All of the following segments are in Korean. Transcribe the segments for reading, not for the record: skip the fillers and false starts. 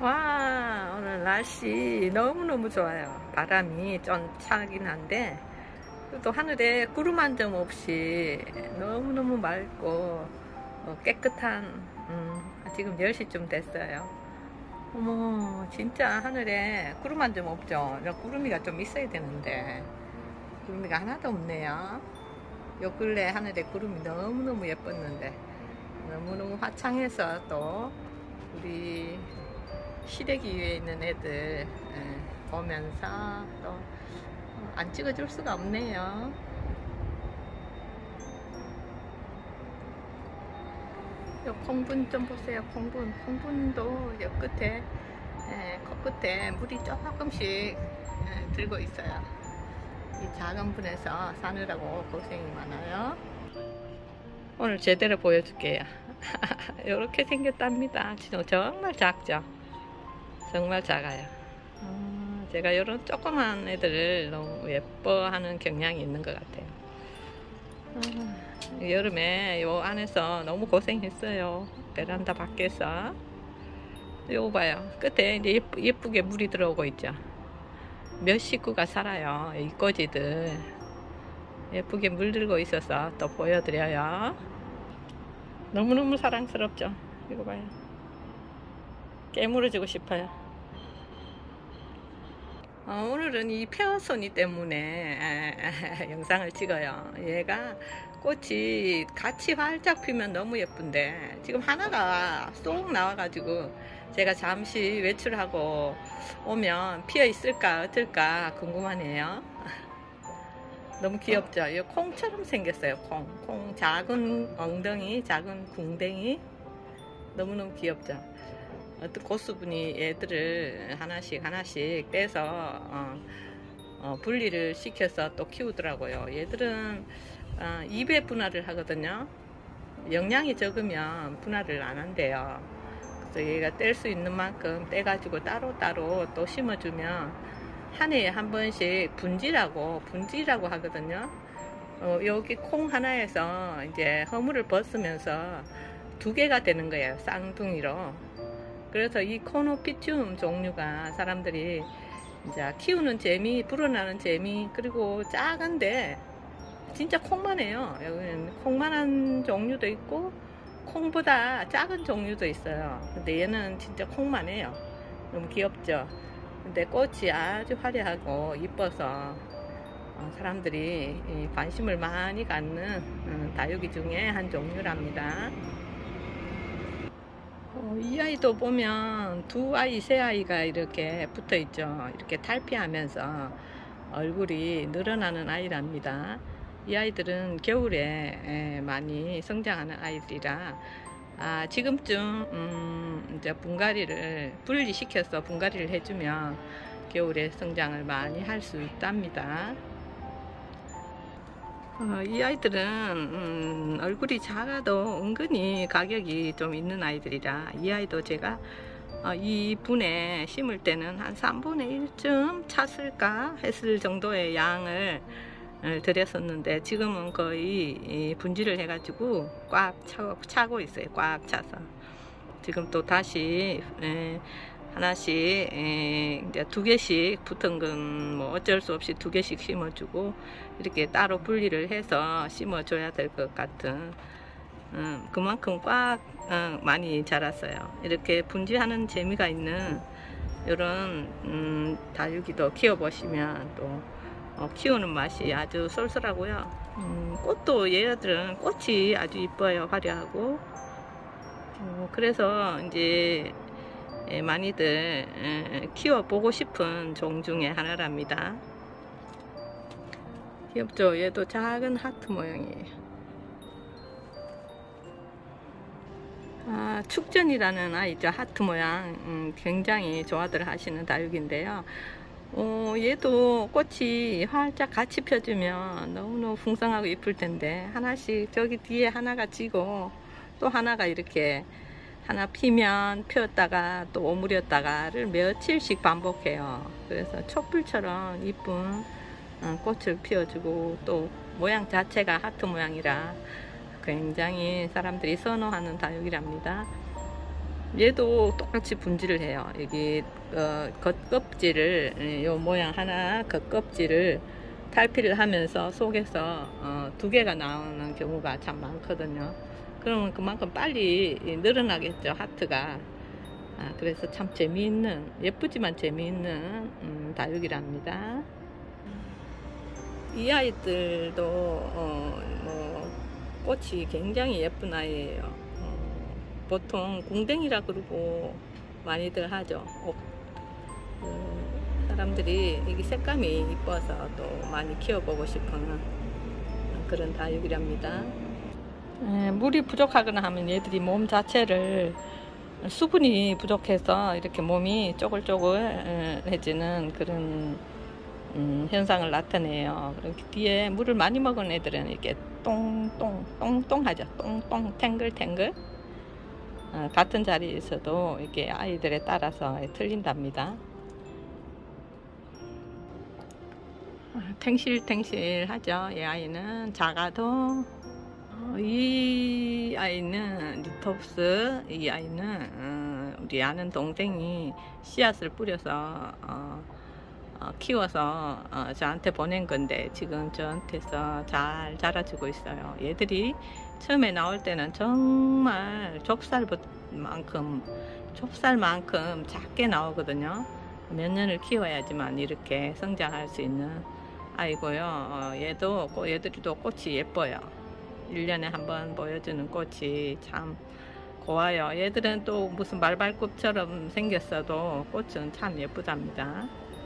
와, 오늘 날씨 너무너무 좋아요. 바람이 좀 차긴 한데 또 하늘에 구름 한 점 없이 너무너무 맑고 깨끗한 지금 10시쯤 됐어요. 어머, 진짜 하늘에 구름 한 점 없죠. 구름이가 좀 있어야 되는데 구름이가 하나도 없네요. 요 근래 하늘에 구름이 너무너무 예뻤는데 너무너무 화창해서 또 우리 시래기 위에 있는 애들 보면서 또 안 찍어줄 수가 없네요. 요 콩분 좀 보세요. 콩분도 요 끝에 코끝에 물이 조금씩 들고 있어요. 이 작은 분에서 사느라고 고생이 많아요. 오늘 제대로 보여줄게요. 이렇게 생겼답니다. 정말 작죠? 정말 작아요. 제가 이런 조그만 애들을 너무 예뻐하는 경향이 있는 것 같아요. 여름에 요 안에서 너무 고생했어요. 베란다 밖에서. 요거 봐요. 끝에 이제 예쁘게 물이 들어오고 있죠. 몇 식구가 살아요. 이 꼬지들. 예쁘게 물들고 있어서 또 보여드려요. 너무너무 사랑스럽죠. 이거 봐요. 깨물어주고 싶어요. 오늘은 이 페어소니 때문에 영상을 찍어요. 얘가 꽃이 같이 활짝 피면 너무 예쁜데 지금 하나가 쏙 나와가지고 제가 잠시 외출하고 오면 피어 있을까 어떨까 궁금하네요. 너무 귀엽죠? 이 콩처럼 생겼어요. 콩 작은 엉덩이, 작은 궁뎅이. 너무너무 귀엽죠? 어떤 고수분이 얘들을 하나씩 떼서 분리를 시켜서 또 키우더라고요. 얘들은 2배 분할을 하거든요. 영양이 적으면 분할을 안 한대요. 그래서 얘가 뗄 수 있는 만큼 떼가지고 따로따로 또 심어주면 한 해에 한 번씩 분지라고 하거든요. 여기 콩 하나에서 이제 허물을 벗으면서 2개가 되는 거예요. 쌍둥이로. 그래서 이 코노피튬 종류가 사람들이 이제 키우는 재미, 불어나는 재미, 그리고 작은데 진짜 콩만 해요. 여기는 콩만한 종류도 있고 콩보다 작은 종류도 있어요. 근데 얘는 진짜 콩만 해요. 너무 귀엽죠? 근데 꽃이 아주 화려하고 이뻐서 사람들이 관심을 많이 갖는 다육이 중에 한 종류랍니다. 이 아이도 보면 2아이, 3아이가 이렇게 붙어 있죠. 이렇게 탈피하면서 얼굴이 늘어나는 아이랍니다. 이 아이들은 겨울에 많이 성장하는 아이들이라 지금쯤 이제 분리시켜서 분갈이를 해주면 겨울에 성장을 많이 할 수 있답니다. 이 아이들은 얼굴이 작아도 은근히 가격이 좀 있는 아이들이라 이 아이도 제가 이 분에 심을 때는 한 3분의 1쯤 찼을까 했을 정도의 양을 들였었는데 지금은 거의 분지를 해가지고 꽉 차고 있어요. 꽉 차서 지금 또 다시 하나씩 이제 2개씩 붙은 건 뭐 어쩔 수 없이 2개씩 심어주고 이렇게 따로 분리를 해서 심어줘야 될 것 같은 그만큼 꽉 많이 자랐어요. 이렇게 분지하는 재미가 있는 이런 다육이도 키워보시면 또 키우는 맛이 아주 쏠쏠하고요. 꽃도 얘들은 꽃이 아주 이뻐요. 화려하고. 그래서 이제 많이들 키워보고 싶은 종 중에 하나랍니다. 귀엽죠? 얘도 작은 하트 모양이에요. 축전이라는 아이죠. 하트 모양 굉장히 좋아들 하시는 다육인데요. 얘도 꽃이 활짝 같이 펴주면 너무너무 풍성하고 이쁠 텐데 하나씩 저기 뒤에 하나가 지고 또 하나가 이렇게 하나 피면 피었다가 또 오므렸다가를 며칠씩 반복해요. 그래서 촛불처럼 이쁜 꽃을 피워주고 또 모양 자체가 하트 모양이라 굉장히 사람들이 선호하는 다육이랍니다. 얘도 똑같이 분질을 해요. 여기 겉껍질을 요 모양 하나 겉껍질을 탈피를 하면서 속에서 두 개가 나오는 경우가 참 많거든요. 그러면 그만큼 빨리 늘어나겠죠, 하트가. 그래서 참 재미있는, 예쁘지만 재미있는 다육이랍니다. 이 아이들도 뭐 꽃이 굉장히 예쁜 아이예요. 보통 궁뎅이라 그러고 많이들 하죠. 사람들이 이게 색감이 이뻐서 또 많이 키워보고 싶은 그런 다육이랍니다. 물이 부족하거나 하면 얘들이 몸 자체를 수분이 부족해서 이렇게 몸이 쪼글쪼글해지는 그런 현상을 나타내요. 그렇게 뒤에 물을 많이 먹은 애들은 이렇게 똥똥 하죠. 똥똥 탱글탱글. 같은 자리에서도 이렇게 아이들에 따라서 틀린답니다. 탱실탱실 하죠. 이 아이는 작아도. 이 아이는 리톱스. 이 아이는 우리 아는 동생이 씨앗을 뿌려서 키워서 저한테 보낸 건데 지금 저한테서 잘 자라주고 있어요. 얘들이 처음에 나올 때는 정말 좁쌀만큼 작게 나오거든요. 몇 년을 키워야지만 이렇게 성장할 수 있는 아이고요. 얘들도 꽃이 예뻐요. 1년에 한번 보여주는 꽃이 참 고와요. 얘들은 또 무슨 말발굽처럼 생겼어도 꽃은 참 예쁘답니다.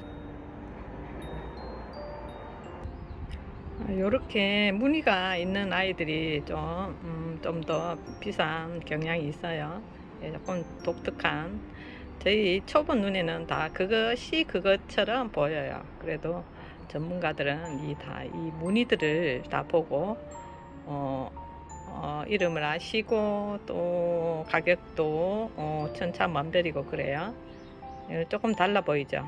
이렇게 무늬가 있는 아이들이 좀 더 비싼 경향이 있어요. 조금 독특한, 저희 초보 눈에는 다 그것처럼 보여요. 그래도 전문가들은 이 무늬들을 다 보고 이름을 아시고 또 가격도 천차만별이고 그래요. 조금 달라 보이죠.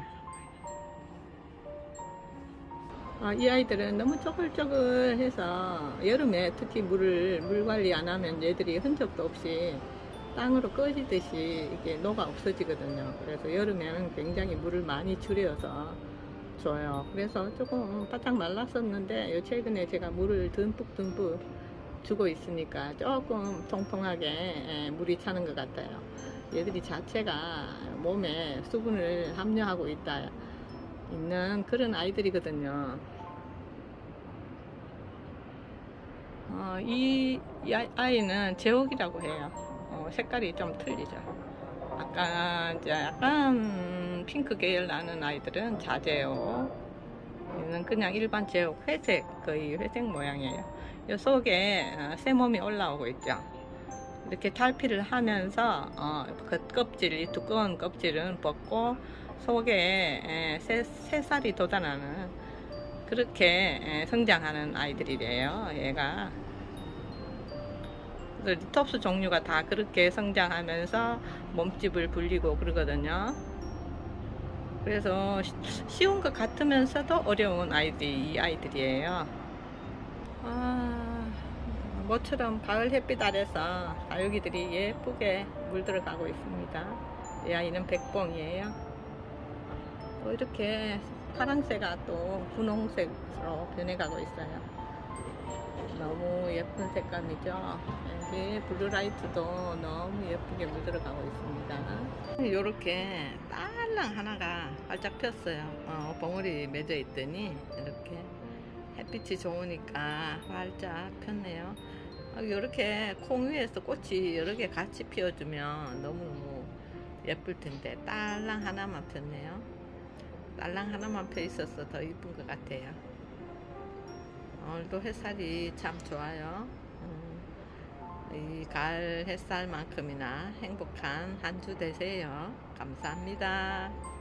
이 아이들은 너무 쪼글쪼글해서 여름에 특히 물 관리 안 하면 얘들이 흔적도 없이 땅으로 꺼지듯이 이게 녹아 없어지거든요. 그래서 여름에는 굉장히 물을 많이 줄여서 줘요. 그래서 조금 바짝 말랐었는데 최근에 제가 물을 듬뿍 주고 있으니까 조금 통통하게 물이 차는 것 같아요. 얘들이 자체가 몸에 수분을 함유하고 있는 그런 아이들이거든요. 이 아이는 제옥이라고 해요. 색깔이 좀 틀리죠. 약간 핑크 계열 나는 아이들은 자제옥. 얘는 그냥 일반 제옥, 거의 회색 모양이에요. 이 속에 새몸이 올라오고 있죠. 이렇게 탈피를 하면서 이 두꺼운 껍질은 벗고 속에 새살이 돋아나는 그렇게 성장하는 아이들이래요. 얘가 리톱스 종류가 다 그렇게 성장하면서 몸집을 불리고 그러거든요. 그래서 쉬운 것 같으면서도 어려운 이 아이들이에요. 모처럼 가을 햇빛 아래서 다육이들이 예쁘게 물들어가고 있습니다. 이 아이는 백봉이에요. 또 이렇게 파랑새가 또 분홍색으로 변해가고 있어요. 너무 예쁜 색감이죠. 여기 블루라이트도 너무 예쁘게 물들어가고 있습니다. 이렇게 딸랑 하나가 활짝 폈어요. 봉우리 맺어 있더니 이렇게 햇빛이 좋으니까 활짝 폈네요. 이렇게 콩 위에서 꽃이 여러 개 같이 피워주면 너무너무 예쁠 텐데 딸랑 하나만 폈네요. 딸랑 하나만 펴 있어서 더 이쁜 것 같아요. 오늘도 햇살이 참 좋아요. 이 가을 햇살만큼이나 행복한 한 주 되세요. 감사합니다.